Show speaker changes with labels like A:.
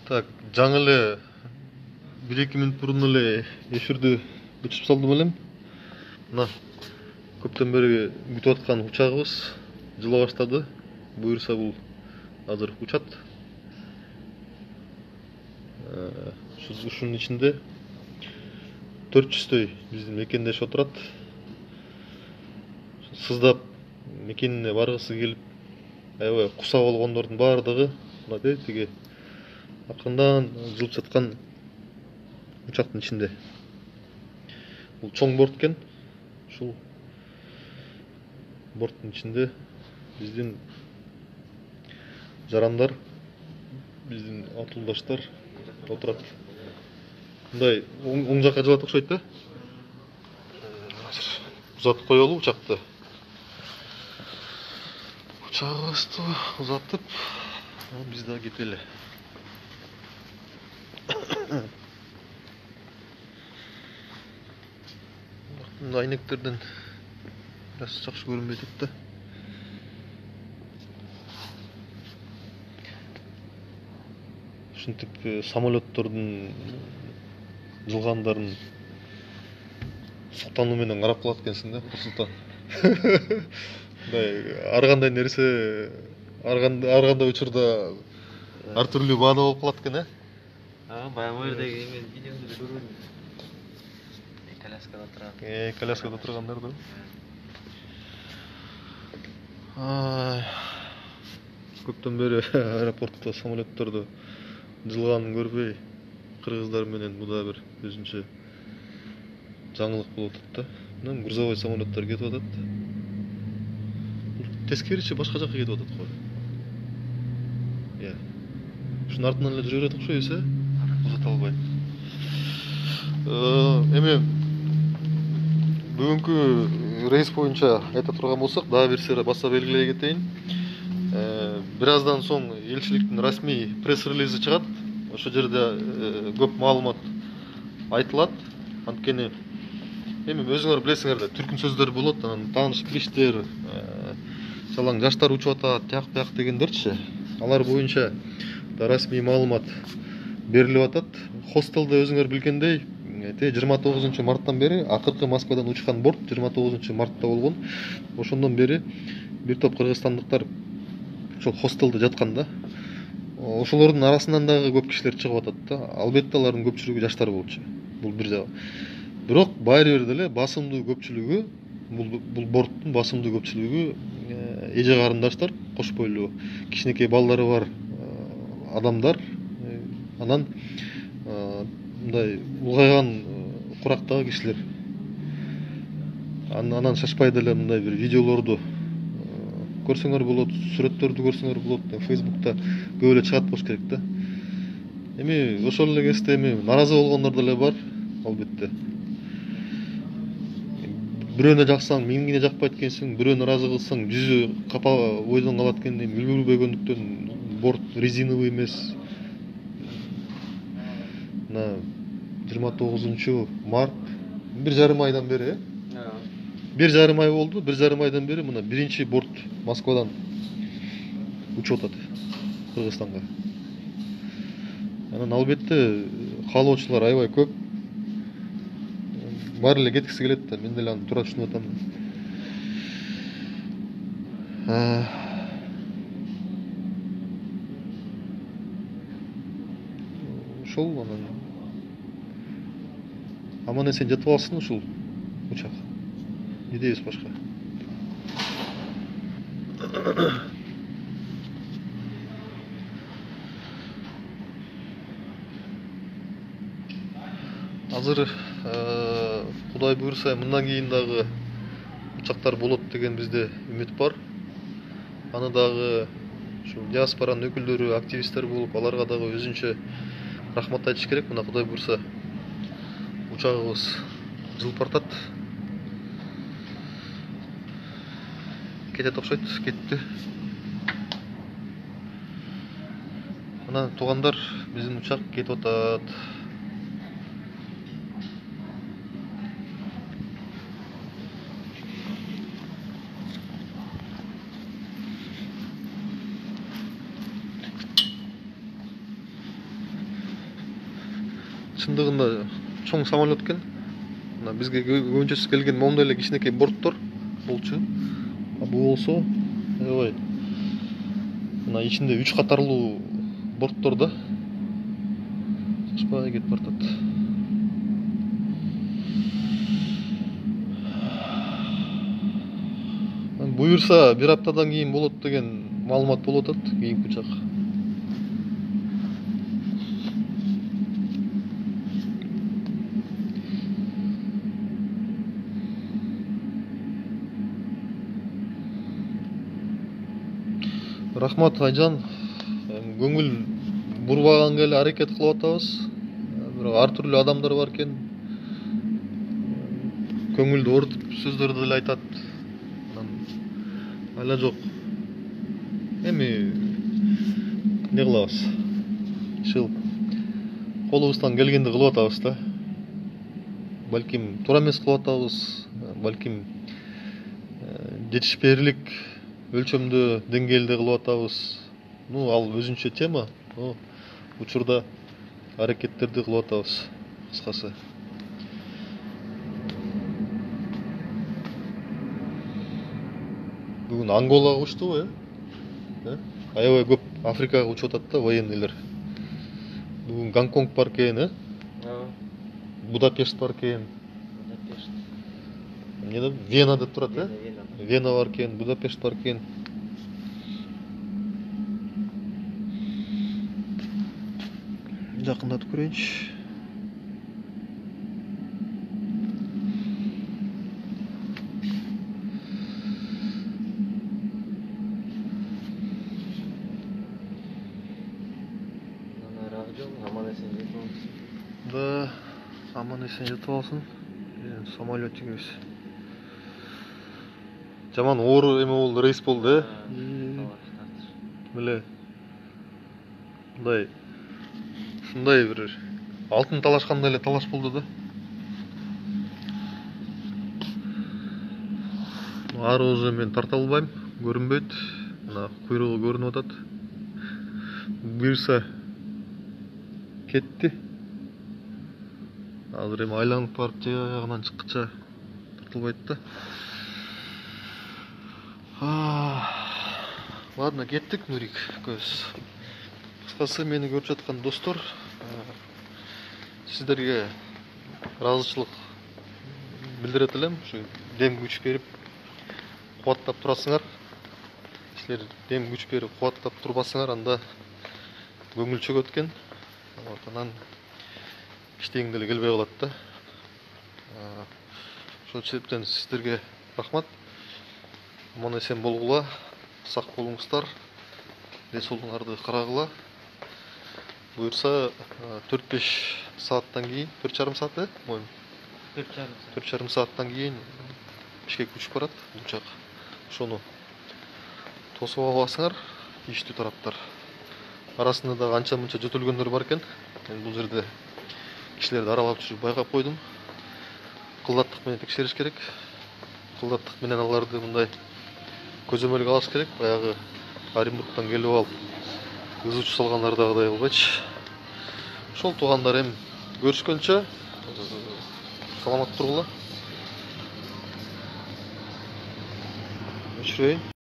A: Так, жаңы эле 1-2 мүнөт мурун эле эфирди өчүрүп салдым элем. Мына көптөн бери күтүп аткан учагыбыз жыла баштады. Буюрса бул азыр учат. Ушунун ичинде 400 биздин мекендешип отурат. Сыздап мекенине баргысы келип, аябай куса болгондордун баардыгы мына тиги акырындан жылып жаткан учактын ичинде. Бул чоң борт экен. Ушул борттун ичинде биздин жарандар, биздин атуулдаштар отурат. Мындай оң жакка жылат окшойт да. Узатып коелу учакты. Учагыбызды узатып, биз да кетели. Айнектерден biraz жакшы көрүнбөй атат да. Ушинтип самолеттордун жылгандарын суктануу менен карап калат экенсиң да, Нурсултан. Мындай ар кандай нерсе, ар кандай учурда ар түрлүү баада болуп калат экен,
B: Баягы жердеги эме видеоду көргөн. Коляскада турган.
A: Коляскада тургандар да. Көптөн бери аэропортто самолетторду жылганын көрбөй, кыргыздар менен бул да бир өзүнчө жаңылык болуп атат да. Мына грузовой самолеттер кетип атат. Тескеричи башка жакка кетип атат го. Ушунун артынан эле жүрө берет окшойбуз, узата албай. Эми бүгүнкү рейс боюнча айта турган болсок, дагы бир сыйра баса белгилей кетейин. Бир аздан соң элчиликтин расмий пресс-релизи чыгат. Ошол жерде көп маалымат айтылат. Анткени эми өзүңөр билесиңер да, түркүн сөздөр болот, анан тааныш билиштер, жалаң жаштар учуп атат, тияк дегендерчи. Алар боюнча да расмий маалымат берилип атат. Хостелде өзүңөр билгендей, 29 марттан бери акыркы Москвадан учкан борт 29 мартта болгон. Ошондон бери бир топ кыргызстандыктар ошол хостелде жаткан да. Ошолордун арасынан дагы көп кишилер чыгып атат да. Албетте алардын көпчүлүгү жаштар болчу. Бул бир жагы. Бирок баары бир деле басымдуу көпчүлүгү, бул борттун басымдуу көпчүлүгү эже карындаштар, кош бойлуу кичинекей балдары бар адамдар, анан мындай улгайган курактагы кишилер. Анан шашпай деле мындай бир видеолорду көрсөңөр болот, сүрөттөрдү көрсөңөр болот, Facebook'та көп эле чыгат болуш керек да. Эми ошол эле кезде эми наразы болгондор деле бар, албетте. Бирөөнө жаксаң, миңине жакпайт экенсиң, бирөө наразы кылсаң, жүзү капа ойдон калат экен, үлгүрбөгөндүктөн борт резиновый эмес. Мына 29 март, 1,5 айдан бери, 1,5 ай болду, 1,5 айдан бери мына биринчи борт Москвадан учуп атат Кыргызстанга. Анан албетте каалоочулар аябай көп. Баары эле кеткиси келет да, мен деле аны туура түшүнүп атам. Ошол анан аман-эсен жетип алсын ушул учак. Не дейбиз башка? Азыр Кудай буйрса, мындан кийин дагы учактар болот деген бизде үмүт бар. Аны дагы ушул диаспоранын өкүлдөрү, активисттер болуп, аларга дагы өзүнчө рахмат айтыш керек. Мына Кудай буйрса, учагыбыз жылып бартат. Кетет окшойт, кетти. Мына туугандар, биздин учак кетип атат. чындыгында чоң самолет экен. Мына бизге көбүнчөсү келген момундай эле кичинекей борттор болчу. А бул болсо аябай мына ичинде 3 катарлуу борттор да. Чачпай кетип бартат. Буюрса бир аптадан кийин болот деген маалымат болуп атат кийинки учак. Рахмат Айжан, көңүл бурбаганга эле аракет кылып атабыз. Бирок ар түрлүү адамдар бар экен. Көңүлдү оорутуп сөздөрдү деле айтат. Айла жок. Эми эмне кылабыз? Ушул колубуздан келгенди кылып атабыз да. Балким туура эмес кылып атабыз, балким жетишпээрлик өлчөмдө деңгээлде кылып атабыз. Ал өзүнчө тема. Учурда аракеттерди кылып атабыз. Кыскасы. Бүгүн Анголага учтубу, аябай көп Африкага учуп атат да военныйлар. Бүгүн Гонконг бар экен, Будапешт бар экен.
B: Будапешт.
A: Эмне деп? Вена деп турат, Вена бар экен, Будапешт бар экен. Жакындатып көрөйүнчү.
B: Аман эсен жетип алсын.
A: Да, аман эсен жетип алсын. Самолетигибиз. Жаман оор эме болду, рейс болду, Миле. Ушундай бир алтын талашкандай эле талаш болду да. Ары уже мен тарта албайм, көрүнбөйт. Мына куйругу көрүнүп атат. Буюрса кетти. Азыр эми айланып барып жагынан чыккыча тартылбайт да. Ладно, кеттик, Нурик көз. Кыскасы мени көрүп жаткан достор, сиздерге ыраазычылык билдирет элем. Ушу дем күч берип кубаттап турасыңар. Силер дем күч берип кубаттап турбасыңар, анда көңүл чөгөт экен. Анан иштегиң деле келбей калат да. Ошол себептен сиздерге рахмат. Аман эсен болгула, сак болуңуздар. Десолуңарды карагыла. Буюрса 4-5 сааттан кийин, 4,5 саат, моюм. 4,5 сааттан кийин Бишкекке учуп барат учак. Ошону тосуп албасыңар, тийиштүү тараптар. Арасында да анча мынча жөтөлгөндөр бар экен. Мен бул жерде кишилерди аралап жүрүп байкап койдум. Кылдаттык менен текшериш керек. Кылдаттык менен аларды мындай көзөмөлгө алыш керек. Баягы Оренбургтан келип алып ызы чуу салгандардагыдай болбойчу. Ошол туугандар эми көрүшкөнчө саламат тургула. Өчүрөйүн.